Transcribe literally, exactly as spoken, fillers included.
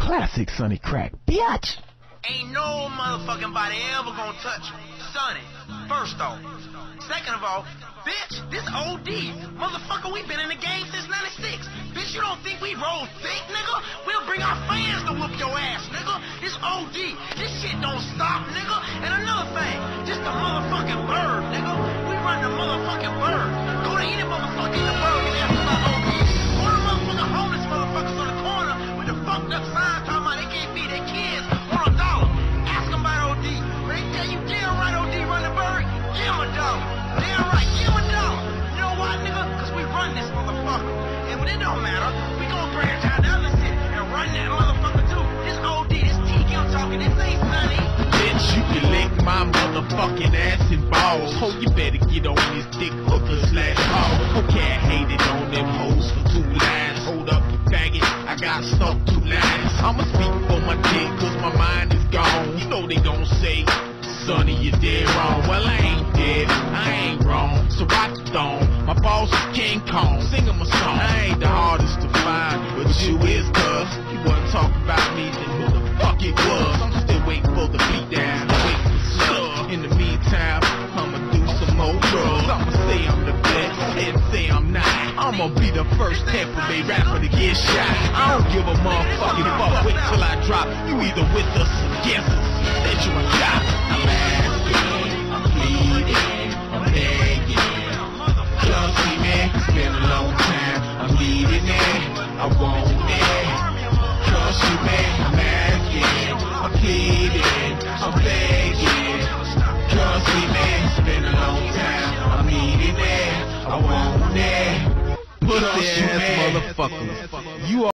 Classic Sonny Crack, bitch. Ain't no motherfucking body ever gonna touch Sonny, first off. Second of all, bitch, this O D. Motherfucker, we been in the game since ninety-six. Bitch, you don't think we roll thick, nigga? We'll bring our fans to whoop your ass, nigga. This O D. This shit don't stop, nigga. And another thing, just the motherfucking bird, nigga. We run the motherfucking bird. Go to any motherfucker in the world and ask about O D. Go to motherfucking homeless motherfuckers on the corner with the fucked up sign talking about they can't feed their kids for a dollar. Ask them about O D. When they tell you damn right O D run the bird, give them a dollar. Damn right, give them a dollar. You know why, nigga? Because we run this motherfucker. And when it don't matter, we gonna branch out the other city and run that motherfucker too. This O D, this T K I'm talking, this ain't Sonny. Bitch, you can lick my motherfucking ass and balls. Oh, you better get on this dick hooker slash hog. Okay, I hated on them hoes for two lines. Hold up, you faggot, I got stuck two lines. I'ma speak for my dick, cause my mind is gone. You know they gon' say, Sonny, you dead wrong. Well, I ain't dead, I ain't wrong. So rock the dome, my boss is King Kong. Sing him a song. I ain't the hardest to find, but you is, cuz you wasn't talking about me, then who the fuck it was? I'm still waiting for the beat down, waiting for slug. In the meantime, I'ma do some more drugs. I'ma say I'm the best, and say I'm not. I'ma be the first Tampa Bay rapper to get shot. I don't give a motherfucking fuck, wait till I drop. You either with us or against us, that you a cop. I'm asking, I'm pleading, I'm begging. Come see me, it's been a long time. I'm needing it, I want it. Come see me, I'm asking, I'm pleading, I'm begging. Come see me, it's been a long time. I'm needing it, I want it. Pussy ass motherfuckers, you are